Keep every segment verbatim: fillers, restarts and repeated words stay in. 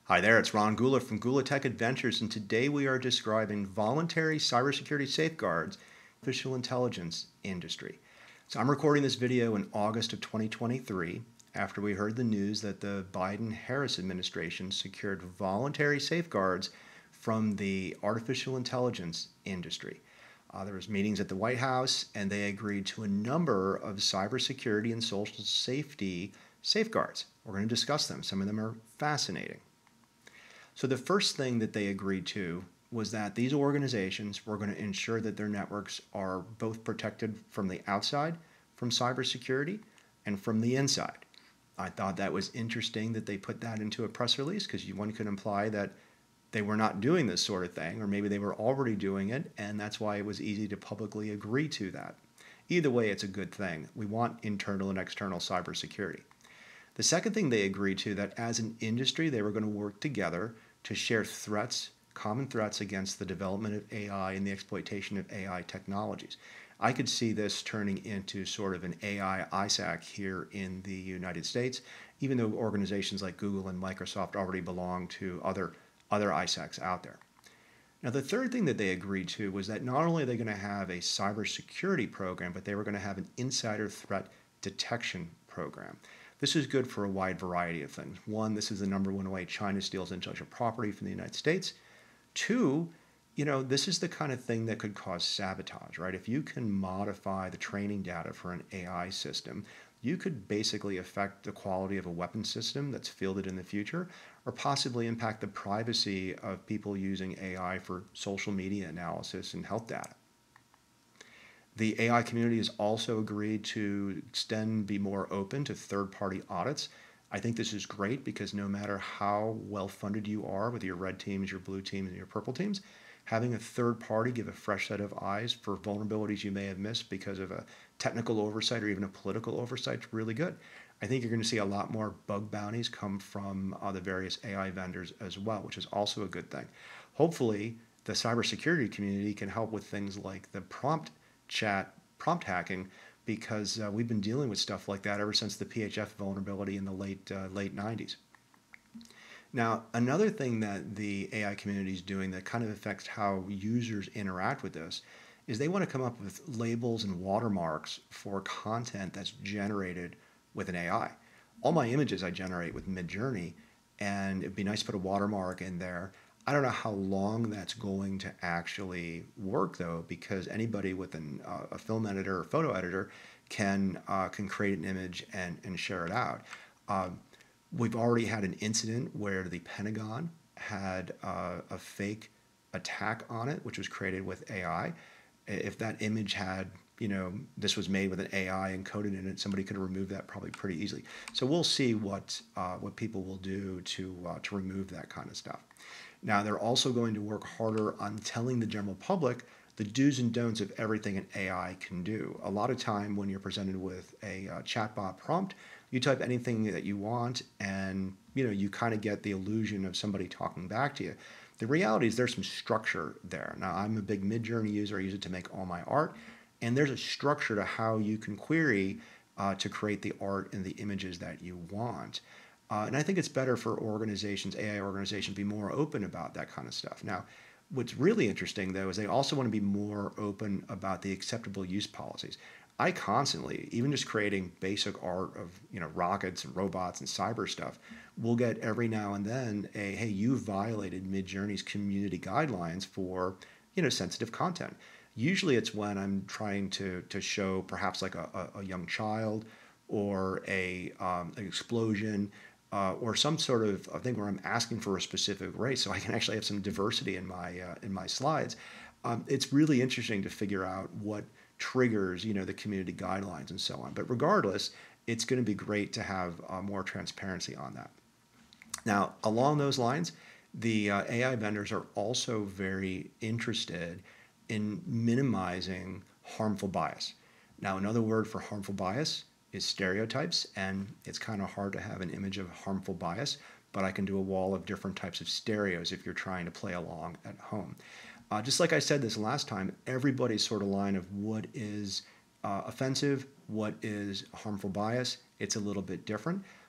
Hi there, it's Ron Gula from Gula Tech Adventures, and today we are describing voluntary cybersecurity safeguards, artificial intelligence industry. So I'm recording this video in August of twenty twenty-three after we heard the news that the Biden-Harris administration secured voluntary safeguards from the artificial intelligence industry. Uh, there was meetings at the White House, and they agreed to a number of cybersecurity and social safety safeguards. We're going to discuss them. Some of them are fascinating. So the first thing that they agreed to was that these organizations were going to ensure that their networks are both protected from the outside, from cybersecurity, and from the inside. I thought that was interesting that they put that into a press release, because one could imply that they were not doing this sort of thing, or maybe they were already doing it, and that's why it was easy to publicly agree to that. Either way, it's a good thing. We want internal and external cybersecurity. The second thing they agreed to, that as an industry, they were going to work together to share threats, common threats against the development of A I and the exploitation of A I technologies. I could see this turning into sort of an A I I SAC here in the United States, even though organizations like Google and Microsoft already belong to other, other I SACs out there. Now, the third thing that they agreed to was that not only are they going to have a cybersecurity program, but they were going to have an insider threat detection program. This is good for a wide variety of things. One, this is the number one way China steals intellectual property from the United States. Two, you know, this is the kind of thing that could cause sabotage, right? If you can modify the training data for an A I system, you could basically affect the quality of a weapon system that's fielded in the future, or possibly impact the privacy of people using A I for social media analysis and health data. The A I community has also agreed to extend, be more open to third-party audits. I think this is great, because no matter how well-funded you are with your red teams, your blue teams, and your purple teams, having a third party give a fresh set of eyes for vulnerabilities you may have missed because of a technical oversight or even a political oversight is really good. I think you're going to see a lot more bug bounties come from uh, the various A I vendors as well, which is also a good thing. Hopefully, the cybersecurity community can help with things like the prompt chat prompt hacking, because uh, we've been dealing with stuff like that ever since the P H F vulnerability in the late uh, late nineties. Now, another thing that the A I community is doing that kind of affects how users interact with this is they want to come up with labels and watermarks for content that's generated with an A I. All my images I generate with Midjourney, and it'd be nice to put a watermark in there. I don't know how long that's going to actually work, though, because anybody with an, uh, a film editor or photo editor can uh, can create an image and, and share it out. Um, we've already had an incident where the Pentagon had uh, a fake attack on it, which was created with A I. If that image had, you know, this was made with an A I encoded in it, somebody could have removed that probably pretty easily. So we'll see what uh, what people will do to uh, to remove that kind of stuff. Now, they're also going to work harder on telling the general public the do's and don'ts of everything an A I can do. A lot of time when you're presented with a uh, chatbot prompt, you type anything that you want, and you know you kind of get the illusion of somebody talking back to you. The reality is there's some structure there. Now, I'm a big Midjourney user. I use it to make all my art, and there's a structure to how you can query uh, to create the art and the images that you want. Uh, and I think it's better for organizations, A I organizations, to be more open about that kind of stuff. Now, what's really interesting, though, is they also want to be more open about the acceptable use policies. I constantly, even just creating basic art of, you know, rockets and robots and cyber stuff, will get every now and then a, hey, you violated Midjourney's community guidelines for, you know, sensitive content. Usually it's when I'm trying to, to show perhaps like a, a, a young child or a, um, an explosion, Uh, or some sort of a thing where I'm asking for a specific race, so I can actually have some diversity in my uh, in my slides. Um, it's really interesting to figure out what triggers, you know, the community guidelines and so on. But regardless, it's going to be great to have uh, more transparency on that. Now, along those lines, the uh, A I vendors are also very interested in minimizing harmful bias. Now, another word for harmful bias is stereotypes, and it's kind of hard to have an image of harmful bias, but I can do a wall of different types of stereos if you're trying to play along at home. Uh, just like I said this last time, everybody's sort of line of what is uh, offensive, what is harmful bias, it's a little bit different,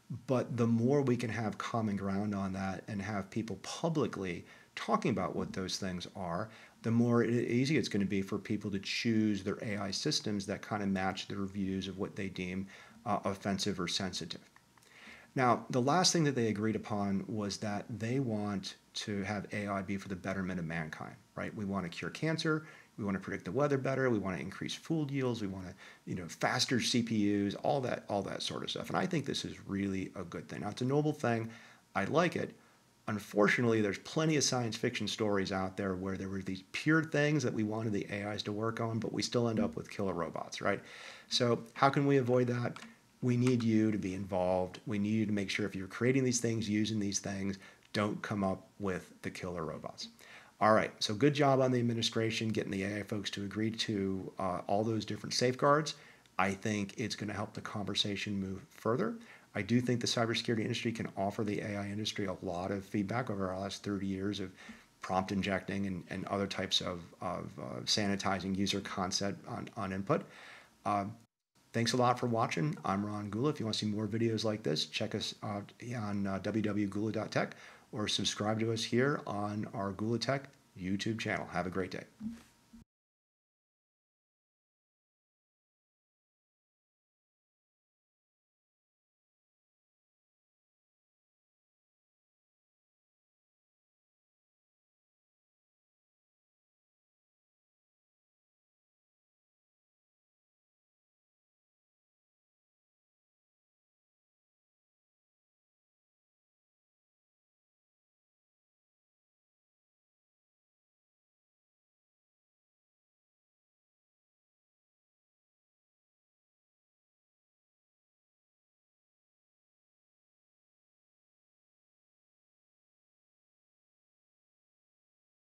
But the more we can have common ground on that and have people publicly talking about what those things are, the more easy it's going to be for people to choose their A I systems that kind of match their views of what they deem uh, offensive or sensitive. Now, the last thing that they agreed upon was that they want to have A I be for the betterment of mankind, right? We want to cure cancer. We want to predict the weather better. We want to increase food yields. We want to, you know, faster C P Us, all that, all that sort of stuff. And I think this is really a good thing. Now, it's a noble thing. I like it. Unfortunately, there's plenty of science fiction stories out there where there were these pure things that we wanted the A Is to work on, but we still end up with killer robots, right? So how can we avoid that? We need you to be involved. We need you to make sure if you're creating these things, using these things, don't come up with the killer robots. All right, so good job on the administration getting the A I folks to agree to uh, all those different safeguards. I think it's going to help the conversation move further. I do think the cybersecurity industry can offer the A I industry a lot of feedback over our last thirty years of prompt injecting and, and other types of, of uh, sanitizing user concept on, on input. Um, Thanks a lot for watching. I'm Ron Gula. If you want to see more videos like this, check us out on uh, w w w dot gula dot tech or subscribe to us here on our Gula Tech YouTube channel. Have a great day.